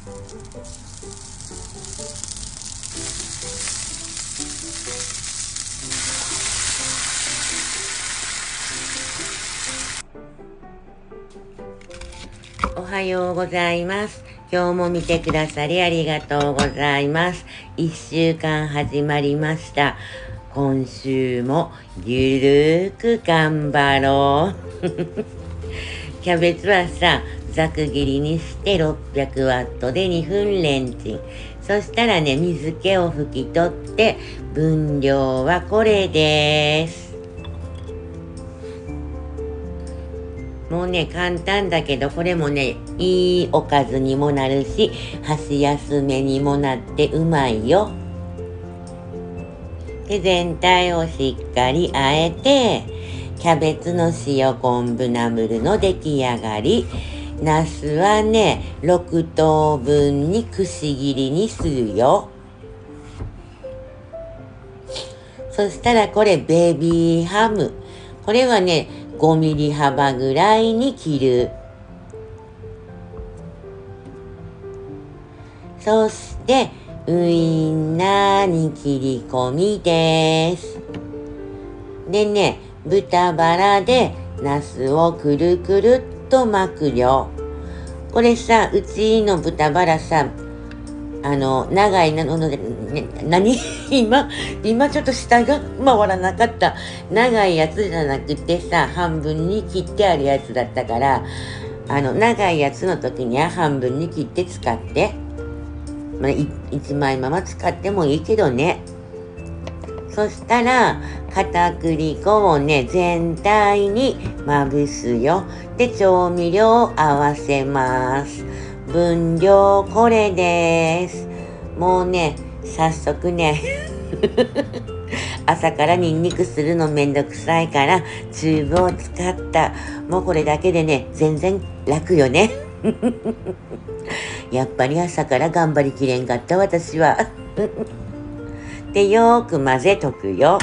おはようございます。今日も見てくださりありがとうございます。1週間始まりました。今週もゆるーく頑張ろう。キャベツはさ、ざく切りにして600ワットで2分レンチン。そしたらね、水気を拭き取って、分量はこれです。もうね、簡単だけど、これもね、いいおかずにもなるし、箸休めにもなってうまいよ。で、全体をしっかり和えて、キャベツの塩昆布ナムルの出来上がり。ナスはね、6等分にくし切りにするよ。そしたらこれベビーハム。これはね、5ミリ幅ぐらいに切る。そしてウインナーに切り込みです。でね、豚バラでナスをくるくるっと巻くよ。これさ、うちの豚バラさ、長いので、ね、今ちょっと下が回らなかった。長いやつじゃなくてさ、半分に切ってあるやつだったから、長いやつの時には半分に切って使って。まあ、1枚まま使ってもいいけどね。そしたら、片栗粉をね、全体にまぶすよ。で、調味料を合わせます。分量これです。もうね、早速ね朝からニンニクするのめんどくさいからチューブを使った。もうこれだけでね、全然楽よねやっぱり朝から頑張りきれんかった私はで、よーく混ぜとくよ。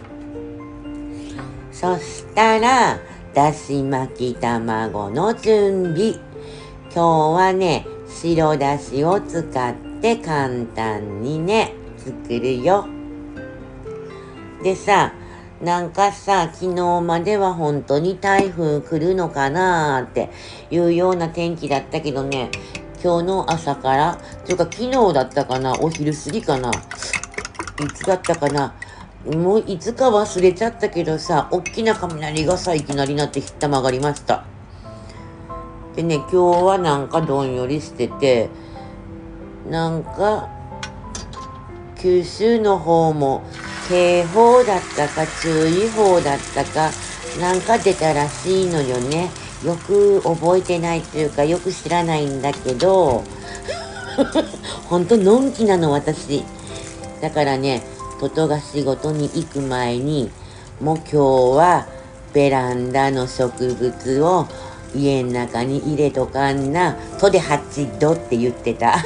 そしたらだし巻き卵の準備。今日はね、白だしを使って簡単にね、作るよ。でさ、なんかさ、昨日までは本当に台風来るのかなーっていうような天気だったけどね、今日の朝から、というか昨日だったかな、お昼過ぎかな、いつだったかな、もういつか忘れちゃったけどさ、おっきな雷がさ、いきなりなってひったまがりました。でね、今日はなんかどんよりしてて、なんか九州の方も警報だったか注意報だったかなんか出たらしいのよね。よく覚えてないというかよく知らないんだけどほんとのんきなの私。だからね、トトが仕事に行く前にもう今日はベランダの植物を家の中に入れとかんな、とで8度って言ってた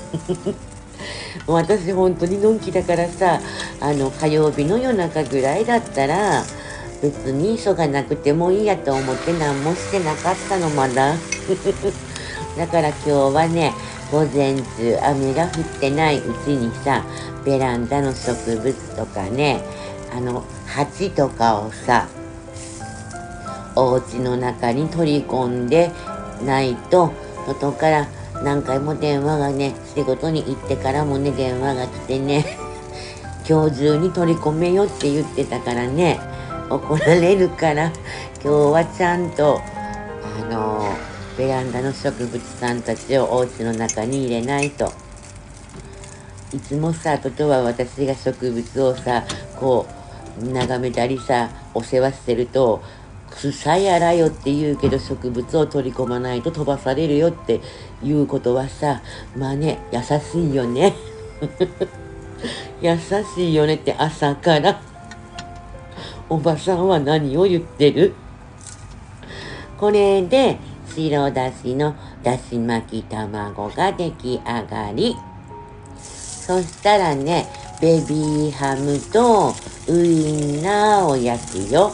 私本当にのんきだからさ、火曜日の夜中ぐらいだったら別に急がなくてもいいやと思って何もしてなかったのまだだから今日はね、午前中雨が降ってないうちにさ、ベランダの植物とかね、鉢とかをさ、お家の中に取り込んでないと、外から何回も電話がね、仕事に行ってからもね、電話が来てね今日中に取り込めよって言ってたからね、怒られるから、今日はちゃんとベランダの植物さんたちをお家の中に入れないと。いつもさ、トトは私が植物をさ、こう眺めたりさ、お世話してると、草やらよって言うけど植物を取り込まないと飛ばされるよっていうことはさ、まあね、優しいよね優しいよねって朝からおばさんは何を言ってる？これで白だしのだし巻き卵が出来上がり。そしたらね、ベビーハムとウインナーを焼くよ。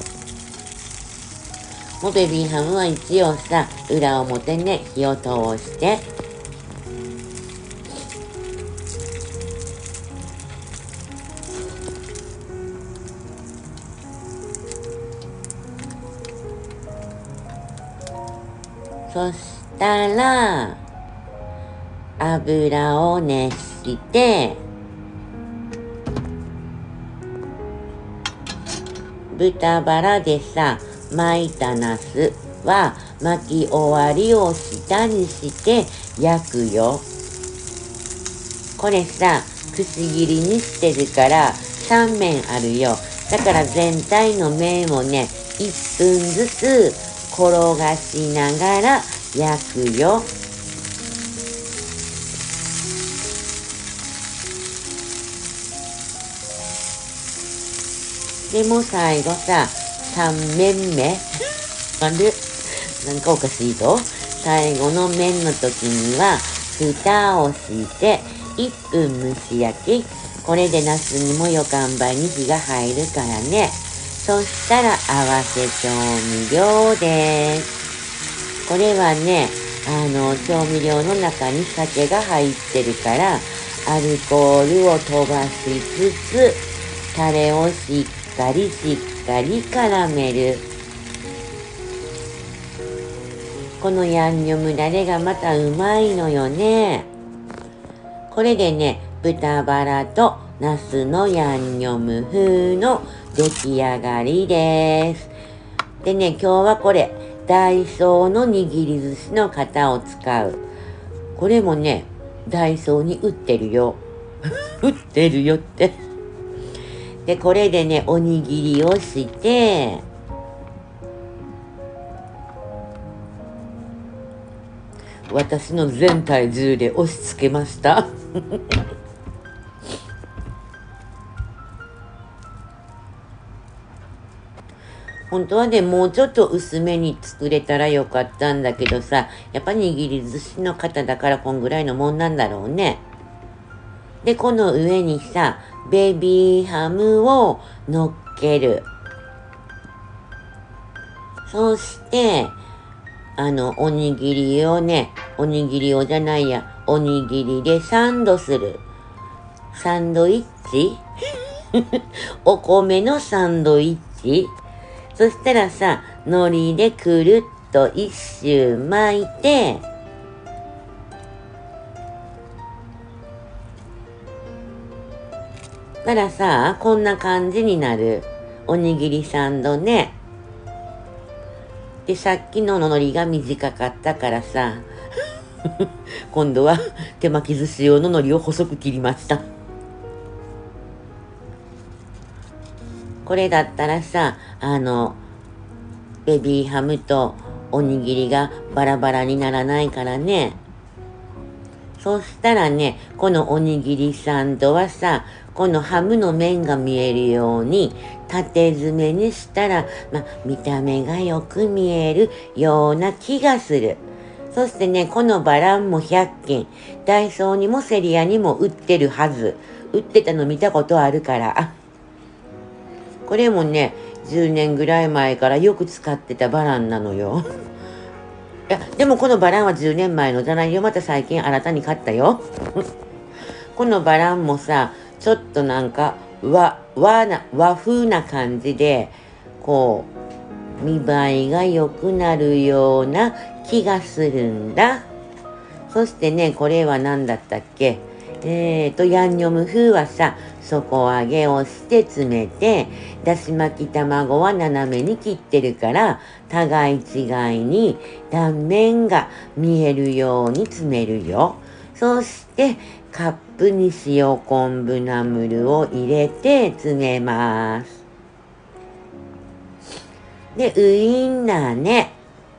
もうベビーハムは一応さ、裏表ね、火を通して。 そしたら、油を熱して、豚バラでさ、巻いたナスは巻き終わりを下にして焼くよ。これさ、くし切りにしてるから3面あるよ。だから全体の面をね、1分ずつ転がしながら焼くよ。でも最後さ、3面目なんで、なんかおかしいぞ。最後の面の時には、蓋をして1分蒸し焼き。これでナスにもよかんばいに火が入るからね。そしたら合わせ調味料です。これはね、調味料の中に酒が入ってるから、アルコールを飛ばしつつ、タレをしっかり絡める。このヤンニョムダレがまたうまいのよね。これでね、豚バラとナスのヤンニョム風の出来上がりです。でね、今日はこれ、ダイソーの握り寿司の型を使う。これもね、ダイソーに売ってるよ。売ってるよって。で、これでね、おにぎりをして、私の全体重で押し付けました。本当はね、もうちょっと薄めに作れたらよかったんだけどさ、やっぱ握り寿司の型だからこんぐらいのもんなんだろうね。で、この上にさ、ベビーハムを乗っける。そして、おにぎりをね、おにぎりをじゃないや、おにぎりでサンドする。サンドイッチお米のサンドイッチ。そしたらさ、海苔でくるっと一周巻いて、たらさ、こんな感じになる。おにぎりサンドね。で、さっきの海苔が短かったからさ、今度は手巻き寿司用の海苔を細く切りました。これだったらさ、ベビーハムとおにぎりがバラバラにならないからね。そしたらね、このおにぎりサンドはさ、このハムの面が見えるように縦詰めにしたら、見た目がよく見えるような気がする。そしてね、このバランも100均、ダイソーにもセリアにも売ってるはず。売ってたの見たことあるから。これもね、10年ぐらい前からよく使ってたバランなのよ。いや、でもこのバランは10年前のじゃないよ。また最近新たに買ったよ。このバランもさ、ちょっとなんか和風な感じで、こう、見栄えが良くなるような気がするんだ。そしてね、これは何だったっけ？ヤンニョム風はさ、底上げをして詰めて、だし巻き卵は斜めに切ってるから、互い違いに断面が見えるように詰めるよ。そして、カップに塩昆布ナムルを入れて詰めます。で、ウインナーね。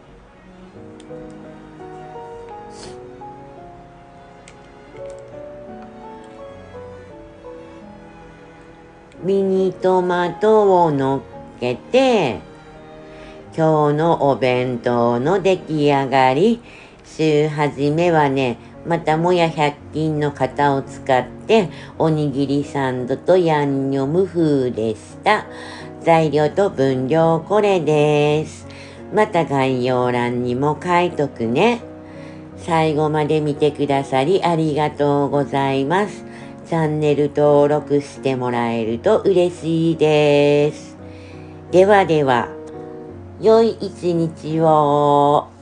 ミニトマトを乗っけて、今日のお弁当の出来上がり。週始めはね、またもや100均の型を使って、おにぎりサンドとヤンニョム風でした。材料と分量これです。また概要欄にも書いとくね。最後まで見てくださりありがとうございます。チャンネル登録してもらえると嬉しいです。ではでは、良い一日を。